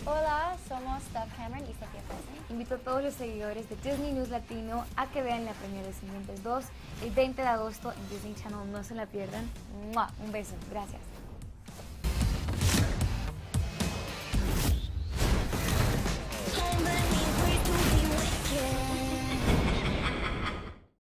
Hola, somos Steph Cameron y Sofía Felsen. Invito a todos los seguidores de Disney News Latino a que vean la premiere de Sirvientes 2 el 20 de agosto en Disney Channel. No se la pierdan. ¡Mua! Un beso. Gracias.